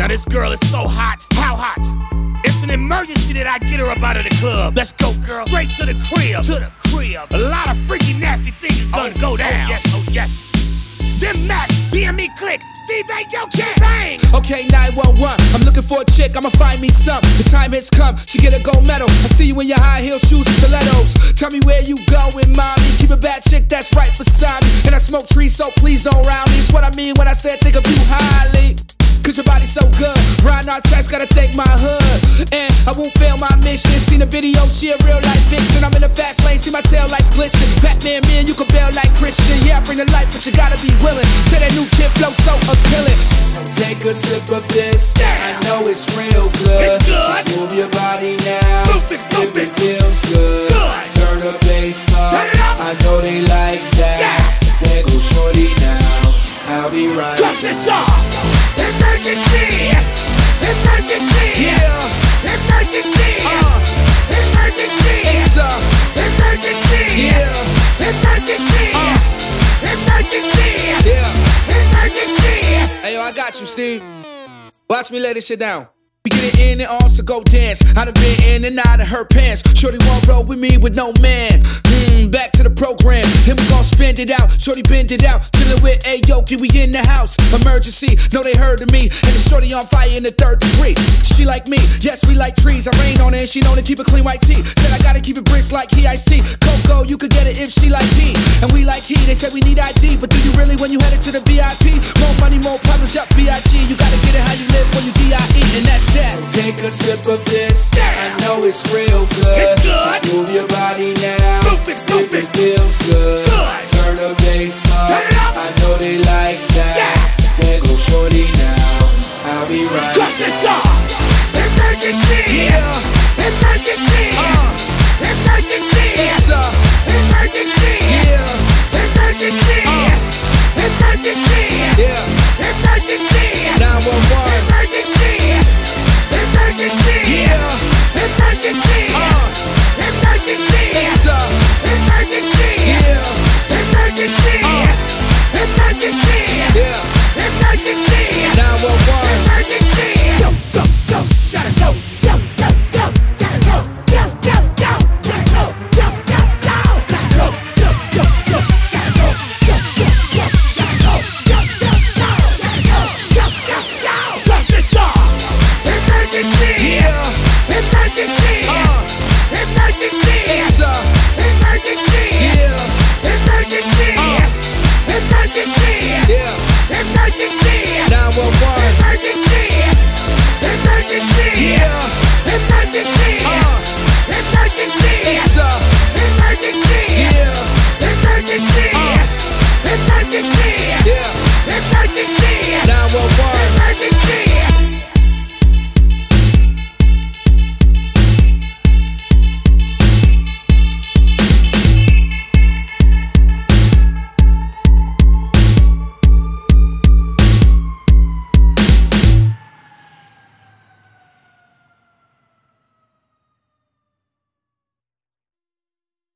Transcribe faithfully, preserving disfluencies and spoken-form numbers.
Now this girl is so hot. How hot? It's an emergency that I get her up out of the club. Let's go, girl. Straight to the crib. To the crib. A lot of freaky, nasty things is gonna oh, go down. Oh, yes, oh, yes. Them Mac, B M E Click, Steve Bang, yo, King Bang. Okay, nine one one, I'm looking for a chick, I'ma find me some. The time has come, she get a gold medal. I see you in your high heel shoes and stilettos. Tell me where you going, mommy. Keep a bad chick that's right beside me. And I smoke trees, so please don't round me. It's what I mean when I said think of you highly. Cause your body's so good. Riding our tracks, gotta thank my hood. And I won't fail my mission. Seen the video, she a real life vixen. I'm in the fast lane, see my tail lights glisten. Batman, man, you can bail like Christian. Yeah, I bring the life, but you gotta be willing. Say that new kid flow so appealing. So take a sip of this. I know it's real good. It's good. Just move your body now. Move it, move if it it. feels good. Good. Turn the bass up. Turn it up. I know they like that. Yeah. There go shorty now. I'll be right Cut this off. Emergency! Emergency! Yeah! Emergency! Uh, Emergency! it's a Emergency! yeah! Emergency! Uh, Emergency! yeah! Emergency! Hey yo, I got you, Steve. Watch me lay this shit down. We get it in and also go dance. I done been in and out of her pants. Shorty won't roll with me with no man. Hmm, back to the program. Then we gon' spend it out. Shorty bend it out. Chillin' with Aoki, we in the house. Emergency, know they heard of me. And the shorty on fire in the third degree. She like me, yes, we like trees. I rain on her and she know to keep a clean white tee. Said I gotta keep it brisk like he I C. Coco, you could get it if she like me. And we like he, they said we need I D. But do you really when you headed to the V I P? More money, more problems, yup, B I G. You gotta get it how you live when you D I E. And that's that. Take a sip of this. I know it's real good. It's good. Just move your body now. Move it, move if it it. feels good. Good. Turn the bass up. Turn it up. I know they like that. Yeah. There go shorty now. I'll be right Cut this off. Emergency! Yeah. Emergency! Uh, Emergency! it's a Emergency! yeah. Emergency! Uh, Emergency! yeah. Emergency! nine one one. Emergency! Emergency! Yeah. Emergency! Uh, Emergency! it's a Emergency! yeah. Emergency! Uh, Emergency! yeah. Emergency! nine one one. Emergency! Go, go, go! Gotta go!